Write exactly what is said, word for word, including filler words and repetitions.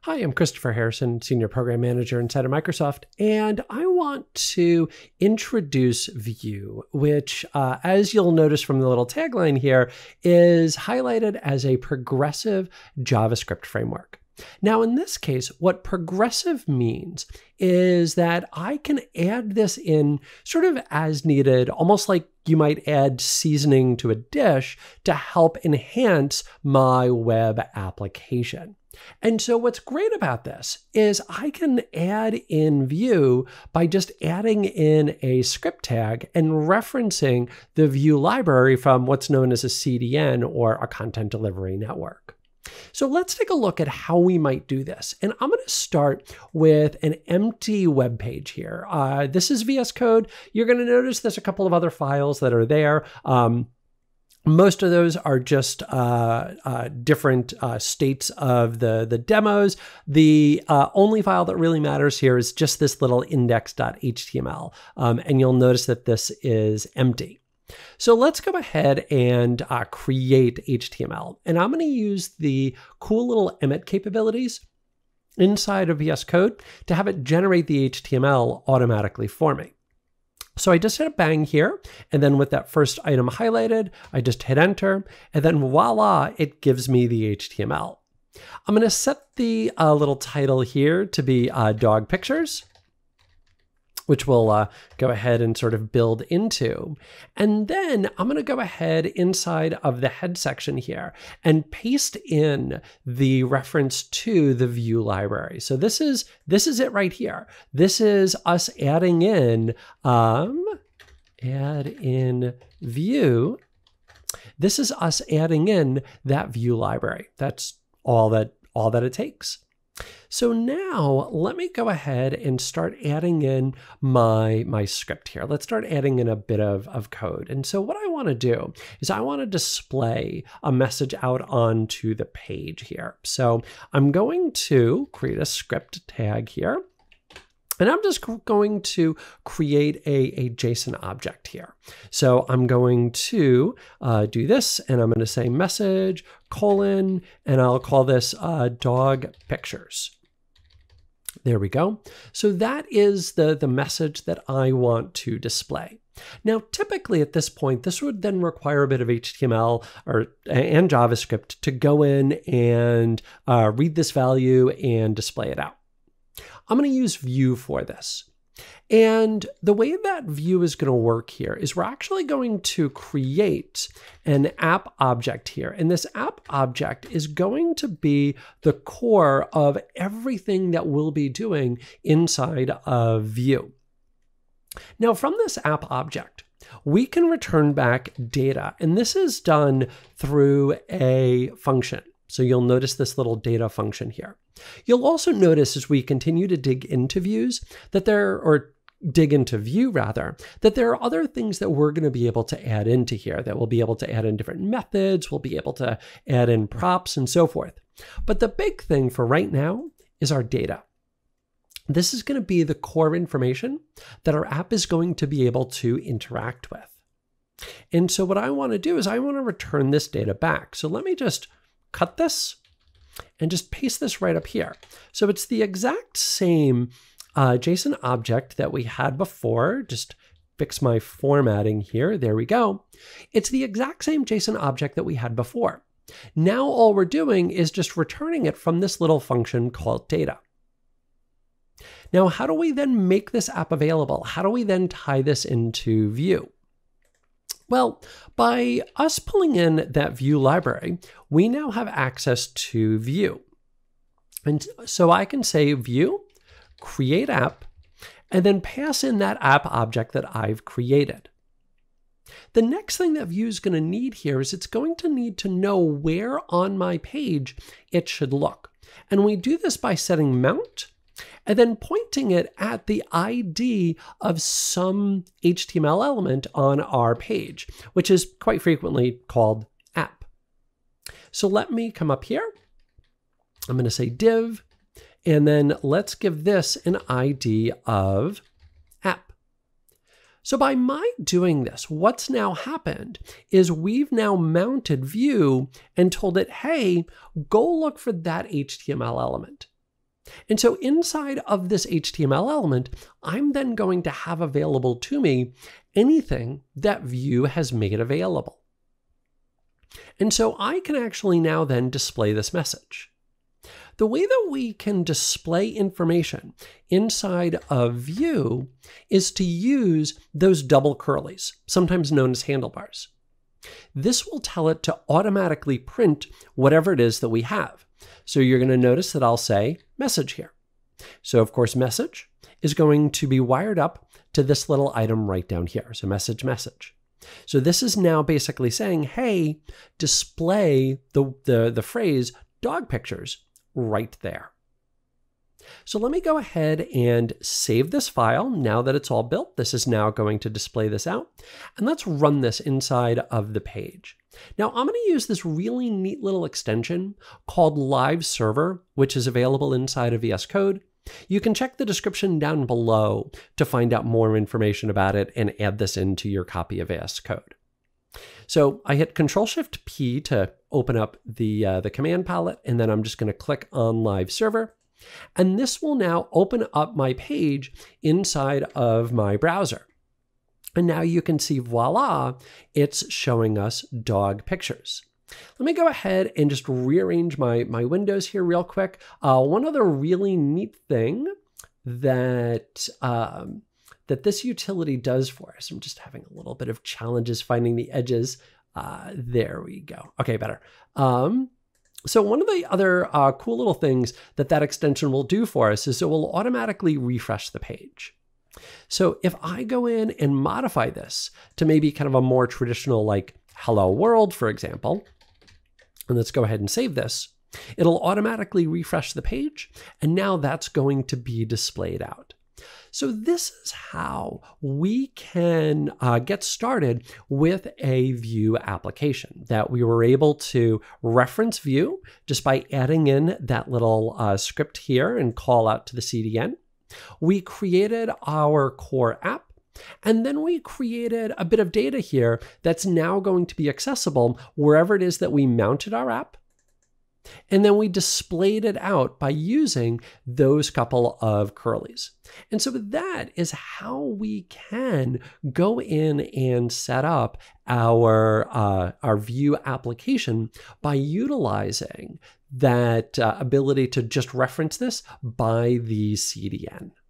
Hi, I'm Christopher Harrison, Senior Program Manager inside of Microsoft, and I want to introduce Vue, which, uh, as you'll notice from the little tagline here, is highlighted as a progressive JavaScript framework. Now, in this case, what progressive means is that I can add this in sort of as needed, almost like you might add seasoning to a dish to help enhance my web application. And so what's great about this is I can add in Vue by just adding in a script tag and referencing the Vue library from what's known as a C D N, or a content delivery network. So let's take a look at how we might do this. And I'm going to start with an empty web page here. Uh, this is V S Code. You're going to notice there's a couple of other files that are there. Um, Most of those are just uh, uh, different uh, states of the, the demos. The uh, only file that really matters here is just this little index dot H T M L. Um, and you'll notice that this is empty. So let's go ahead and uh, create H T M L. And I'm going to use the cool little Emmet capabilities inside of V S Code to have it generate the H T M L automatically for me. So I just hit a bang here, and then with that first item highlighted, I just hit enter, and then voila, it gives me the H T M L. I'm going to set the uh, little title here to be uh, dog pictures, which we'll uh, go ahead and sort of build into. And then I'm going to go ahead inside of the head section here and paste in the reference to the Vue library. So this is this is it right here. This is us adding in um, add in Vue. This is us adding in that Vue library. That's all that all that it takes. So now let me go ahead and start adding in my, my script here. Let's start adding in a bit of, of code. And so what I want to do is I want to display a message out onto the page here. So I'm going to create a script tag here. And I'm just going to create a, a JSON object here. So I'm going to uh, do this, and I'm going to say message colon, and I'll call this uh, dog pictures. There we go. So that is the, the message that I want to display. Now, typically at this point, this would then require a bit of H T M L or and JavaScript to go in and uh, read this value and display it out. I'm going to use Vue for this. And the way that Vue is going to work here is we're actually going to create an app object here. And this app object is going to be the core of everything that we'll be doing inside of Vue. Now, from this app object, we can return back data. And this is done through a function. So you'll notice this little data function here. You'll also notice as we continue to dig into views that there, or dig into Vue rather, that there are other things that we're going to be able to add into here, that we'll be able to add in different methods, we'll be able to add in props and so forth. But the big thing for right now is our data. This is going to be the core information that our app is going to be able to interact with. And so what I want to do is I want to return this data back. So let me just cut this and just paste this right up here. So it's the exact same uh, JSON object that we had before. Just fix my formatting here. There we go. It's the exact same JSON object that we had before. Now all we're doing is just returning it from this little function called data. Now, how do we then make this app available? How do we then tie this into Vue? Well, by us pulling in that Vue library, we now have access to Vue. And so I can say Vue, create app, and then pass in that app object that I've created. The next thing that Vue is going to need here is it's going to need to know where on my page it should look. And we do this by setting mount and then pointing it at the I D of some H T M L element on our page, which is quite frequently called app. So let me come up here. I'm going to say div, and then let's give this an I D of app. So by my doing this, what's now happened is we've now mounted Vue and told it, hey, go look for that H T M L element. And so inside of this H T M L element, I'm then going to have available to me anything that Vue has made available. And so I can actually now then display this message. The way that we can display information inside of Vue is to use those double curlies, sometimes known as handlebars. This will tell it to automatically print whatever it is that we have. So you're going to notice that I'll say message here. So of course, message is going to be wired up to this little item right down here. So message, message. So this is now basically saying, hey, display the, the, the phrase dog pictures right there. So let me go ahead and save this file. Now that it's all built, this is now going to display this out. And let's run this inside of the page. Now I'm going to use this really neat little extension called Live Server, which is available inside of V S Code. You can check the description down below to find out more information about it and add this into your copy of V S Code. So I hit Control Shift P to open up the, uh, the command palette, and then I'm just going to click on Live Server. And this will now open up my page inside of my browser. And now you can see, voila, it's showing us dog pictures. Let me go ahead and just rearrange my, my windows here real quick. Uh, one other really neat thing that, um, that this utility does for us, I'm just having a little bit of challenges finding the edges. Uh, there we go. Okay, better. Um, So one of the other uh, cool little things that that extension will do for us is it will automatically refresh the page. So if I go in and modify this to maybe kind of a more traditional like hello world, for example, and let's go ahead and save this, it'll automatically refresh the page. And now that's going to be displayed out. So this is how we can uh, get started with a Vue application, that we were able to reference Vue just by adding in that little uh, script here and call out to the C D N. We created our core app, and then we created a bit of data here that's now going to be accessible wherever it is that we mounted our app. And then we displayed it out by using those couple of curlies. And so that is how we can go in and set up our, uh, our Vue application by utilizing that uh, ability to just reference this by the C D N.